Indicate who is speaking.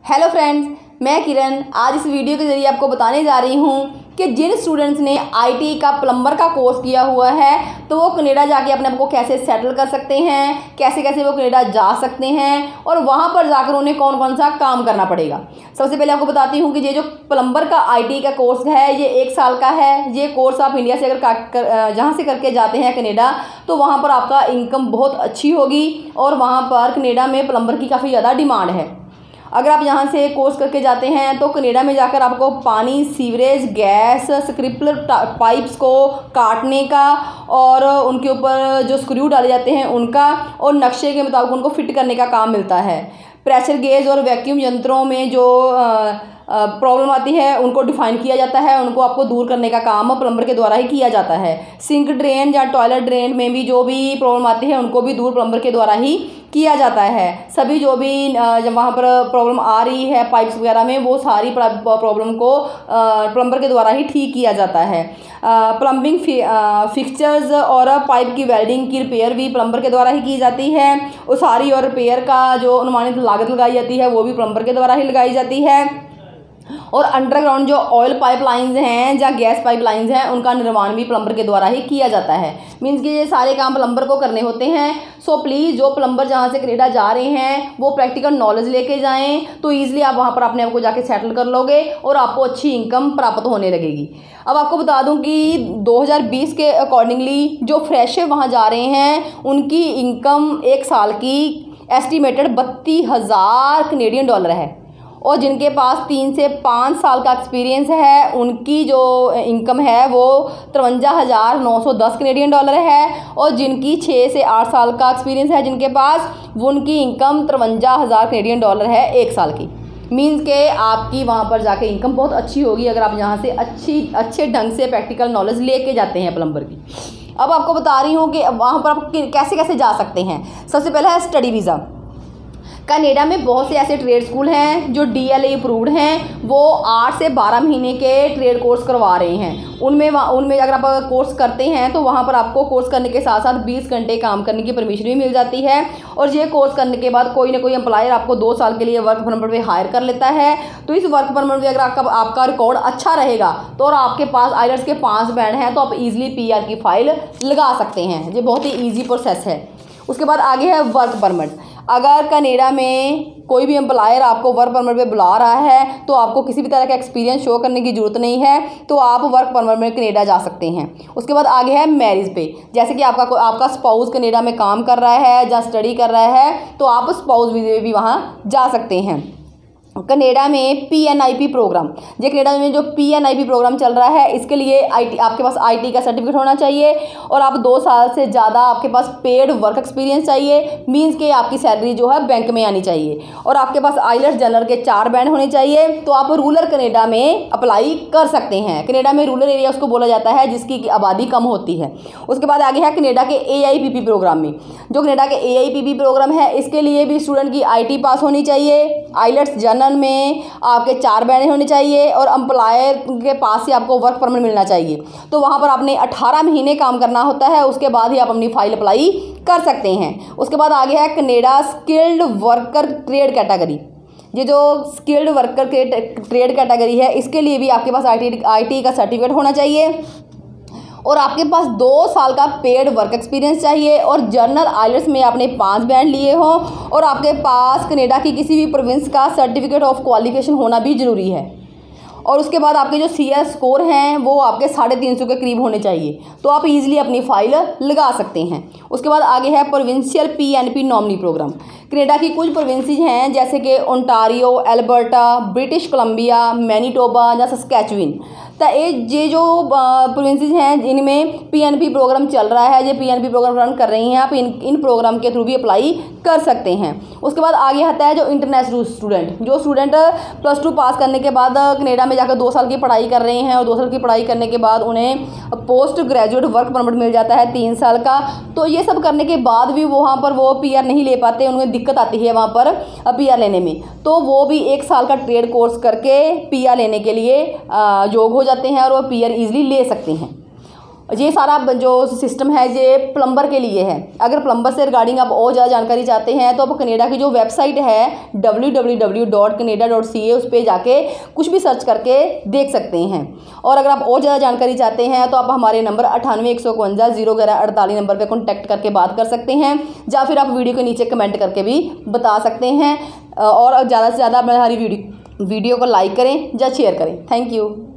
Speaker 1: Hello friends, मैं किरण आज इस वीडियो के ज़रिए आपको बताने जा रही हूँ कि जिन स्टूडेंट्स ने आईटी का प्लम्बर का कोर्स किया हुआ है तो वो कनाडा जाके अपने आप को कैसे सेटल कर सकते हैं, कैसे कैसे वो कनाडा जा सकते हैं और वहाँ पर जाकर उन्हें कौन कौन सा काम करना पड़ेगा। सबसे पहले आपको बताती हूँ कि ये जो प्लम्बर का आईटी का कोर्स है ये 1 साल का है। ये कोर्स आप इंडिया से अगर जहाँ से करके जाते हैं कनाडा तो वहाँ पर आपका इनकम बहुत अच्छी होगी और वहाँ पर कनाडा में प्लम्बर की काफ़ी ज़्यादा डिमांड है। अगर आप यहाँ से कोर्स करके जाते हैं तो कनाडा में जाकर आपको पानी, सीवरेज, गैस, स्क्रिपलर पाइप्स को काटने का और उनके ऊपर जो स्क्रू डाले जाते हैं उनका और नक्शे के मुताबिक उनको फिट करने का काम मिलता है। प्रेशर गेज और वैक्यूम यंत्रों में जो प्रॉब्लम आती है उनको डिफाइन किया जाता है, उनको आपको दूर करने का काम प्लम्बर के द्वारा ही किया जाता है। सिंक ड्रेन या टॉयलेट ड्रेन में भी जो भी प्रॉब्लम आती है उनको भी दूर प्लम्बर के द्वारा ही किया जाता है। सभी जो भी जब वहाँ पर प्रॉब्लम आ रही है पाइप्स वगैरह में वो सारी प्रॉब्लम को प्लम्बर के द्वारा ही ठीक किया जाता है। प्लम्बिंग फिक्सचर्स और पाइप की वेल्डिंग की रिपेयर भी प्लम्बर के द्वारा ही की जाती है। उसारी और रिपेयर का जो अनुमानित लागत लगाई जाती है वो भी प्लम्बर के द्वारा ही लगाई जाती है। और अंडरग्राउंड जो ऑयल पाइपलाइंस हैं या गैस पाइपलाइंस हैं उनका निर्माण भी प्लम्बर के द्वारा ही किया जाता है। मीन्स कि ये सारे काम प्लम्बर को करने होते हैं। सो प्लीज़ जो प्लम्बर जहाँ से कनाडा जा रहे हैं वो प्रैक्टिकल नॉलेज लेके जाएं तो ईजिली आप वहाँ पर अपने आप को जाके सेटल कर लोगे और आपको अच्छी इनकम प्राप्त होने लगेगी। अब आपको बता दूं कि 2020 के अकॉर्डिंगली जो फ्रेशर वहाँ जा रहे हैं उनकी इनकम 1 साल की एस्टिमेटेड 32,000 कनेडियन डॉलर है और जिनके पास 3 से 5 साल का एक्सपीरियंस है उनकी जो इनकम है वो 53,910 कनेडियन डॉलर है और जिनकी 6 से 8 साल का एक्सपीरियंस है जिनके पास वो उनकी इनकम 53,000 कनेडियन डॉलर है 1 साल की। मीन्स के आपकी वहाँ पर जाके इनकम बहुत अच्छी होगी अगर आप यहाँ से अच्छे ढंग से प्रैक्टिकल नॉलेज लेके जाते हैं प्लम्बर की। अब आपको बता रही हूँ कि वहाँ पर आप कैसे कैसे जा सकते हैं। सबसे पहला है स्टडी वीज़ा। कनाडा में बहुत से ऐसे ट्रेड स्कूल हैं जो DLA अप्रूव्ड हैं, वो 8 से 12 महीने के ट्रेड कोर्स करवा रहे हैं। उनमें अगर आप कोर्स करते हैं तो वहाँ पर आपको कोर्स करने के साथ साथ 20 घंटे काम करने की परमिशन भी मिल जाती है और ये कोर्स करने के बाद कोई ना कोई एम्प्लॉयर आपको 2 साल के लिए वर्क परमिट पे हायर कर लेता है। तो इस वर्क परमिट में अगर आपका रिकॉर्ड अच्छा रहेगा तो और आपके पास आइलेट्स के 5 बैंड हैं तो आप इजीली PR की फाइल लगा सकते हैं। ये बहुत ही ईजी प्रोसेस है। उसके बाद आगे है वर्क परमिट। अगर कनाडा में कोई भी एम्प्लॉयर आपको वर्क परमिट पे बुला रहा है तो आपको किसी भी तरह का एक्सपीरियंस शो करने की ज़रूरत नहीं है, तो आप वर्क परमिट में कनाडा जा सकते हैं। उसके बाद आगे है मैरिज पे। जैसे कि आपका स्पाउस कनाडा में काम कर रहा है या स्टडी कर रहा है तो आप स्पाउस वीज़े भी वहाँ जा सकते हैं। कनाडा में PNIP प्रोग्राम, जो कनाडा में जो PNIP प्रोग्राम चल रहा है इसके लिए आपके पास IT का सर्टिफिकेट होना चाहिए और आप 2 साल से ज़्यादा आपके पास पेड वर्क एक्सपीरियंस चाहिए। मींस के आपकी सैलरी जो है बैंक में आनी चाहिए और आपके पास आइलेट्स जनरल के 4 बैंड होने चाहिए तो आप रूरल कनाडा में अप्लाई कर सकते हैं। कनाडा में रूरल एरिया उसको बोला जाता है जिसकी आबादी कम होती है। उसके बाद आगे है कनाडा के AIPP प्रोग्राम में। जो कनाडा के AIPP प्रोग्राम है इसके लिए भी स्टूडेंट की IT पास होनी चाहिए, आइलेट्स जनरल में आपके 4 बैंड होने चाहिए और एम्प्लॉयर के पास से आपको वर्क परमिट मिलना चाहिए। तो वहाँ पर आपने 18 महीने काम करना होता है, उसके बाद ही आप अपनी फाइल अप्लाई कर सकते हैं। उसके बाद आगे है Canada skilled worker trade category. ये जो स्किल्ड वर्कर के ट्रेड कैटेगरी है इसके लिए भी आपके पास IT का सर्टिफिकेट होना चाहिए और आपके पास 2 साल का पेड वर्क एक्सपीरियंस चाहिए और जर्नल आइलेट्स में आपने 5 बैंड लिए हों और आपके पास कनाडा की किसी भी प्रोविंस का सर्टिफिकेट ऑफ क्वालिफिकेशन होना भी ज़रूरी है। और उसके बाद आपके जो CS स्कोर हैं वो आपके 350 के करीब होने चाहिए तो आप इजीली अपनी फाइल लगा सकते हैं। उसके बाद आगे है provincial PNP nominee program. Canada की कुछ प्रोविंसेस हैं जैसे कि Ontario, Alberta, British Columbia, Manitoba या सस्कैचुइन। तो ये जो प्रोविंसेस हैं इनमें PNP प्रोग्राम चल रहा है, ये PNP प्रोग्राम रन कर रही हैं। आप इन प्रोग्राम के थ्रू भी अप्लाई कर सकते हैं। उसके बाद आगे आता है जो इंटरनेशनल स्टूडेंट, जो स्टूडेंट +2 पास करने के बाद कनाडा में जाकर 2 साल की पढ़ाई कर रहे हैं और 2 साल की पढ़ाई करने के बाद उन्हें पोस्ट ग्रेजुएट वर्क परमिट मिल जाता है 3 साल का। तो ये सब करने के बाद भी वहाँ पर वो PR नहीं ले पाते, उन्हें दिक्कत आती है वहाँ पर PR लेने में, तो वो भी 1 साल का ट्रेड कोर्स करके PR लेने के लिए योग हो जाते हैं और वो PR ईजिली ले सकते हैं। ये सारा जो सिस्टम है ये प्लम्बर के लिए है। अगर प्लम्बर से रिगार्डिंग आप और ज़्यादा जानकारी चाहते हैं तो आप कनाडा की जो वेबसाइट है www.canada.ca उस पर जाके कुछ भी सर्च करके देख सकते हैं। और अगर आप और ज़्यादा जानकारी चाहते हैं तो आप हमारे नंबर 9815501148 नंबर पर कॉन्टैक्ट करके बात कर सकते हैं, या फिर आप वीडियो के नीचे कमेंट करके भी बता सकते हैं। और ज़्यादा से ज़्यादा हमारी वीडियो को लाइक करें या शेयर करें। Thank you.